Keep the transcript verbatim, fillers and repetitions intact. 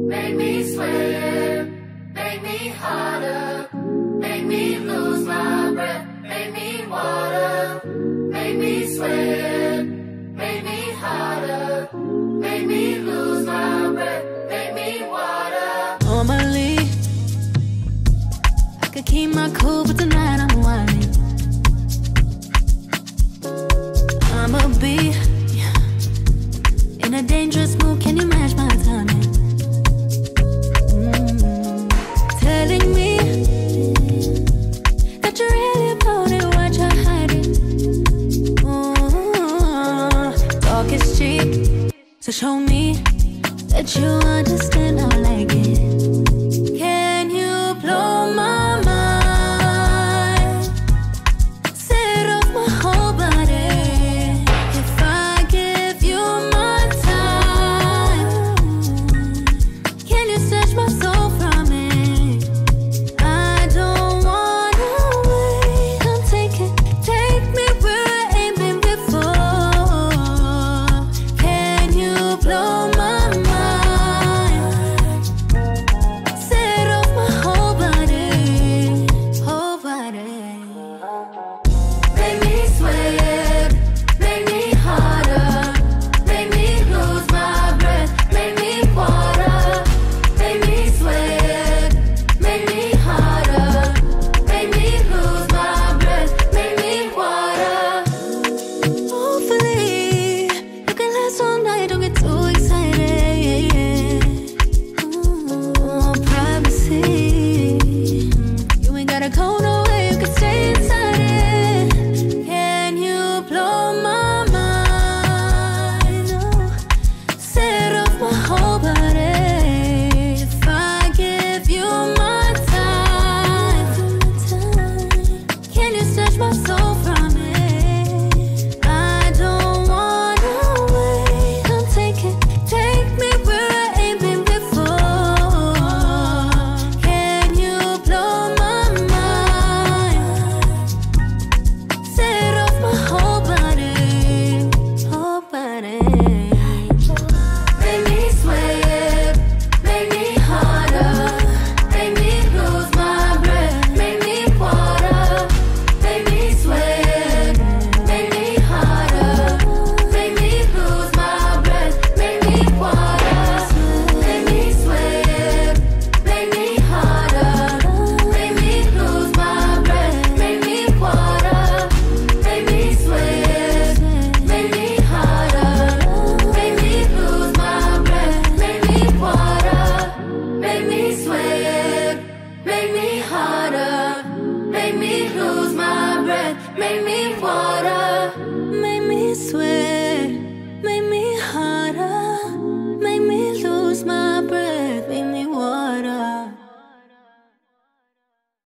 make me sweat, make me harder, make me lose my breath, make me water, make me sweat, make me harder, make me lose my breath, make me water. Normally, I could keep my cool, but tonight I'm whining. I'ma be in a dangerous mood, can you match my timing? Mm. Telling me that you're really about it, what you're hiding. Mm. Talk is cheap, so show me that you understand how I like it. Can you blow my mind? Set off my whole body. If I give you my time, can you snatch my soul from it? I don't wanna wait. Come take it, take me where I ain't been before. Can you blow my mind? Set off my whole body, whole body. Make me sweat, make me harder, make me lose my breath, make me water, make me sweat, make me harder, make me lose my breath, make me water. Hopefully, you can last all night, don't get too excited. Ooh, privacy. You ain't gotta go nowhere, you can stay inside it. Can you blow my mind? Oh, set off my whole body. If I give you my time, can you snatch my soul from it? I don't wanna wait. Come take it, take me where I ain't been before. Can you blow my mind? Set off my whole body, whole body. Make me sweat, make me harder, make me lose my breath, make me water, make me sweat, make me harder, make me lose my breath, make me water, make me sweat, make me harder, make me lose my breath, make me water, make me sweat, make me harder, make me lose my breath, make me water, make me sweat, make me harder, make me lose my breath, make me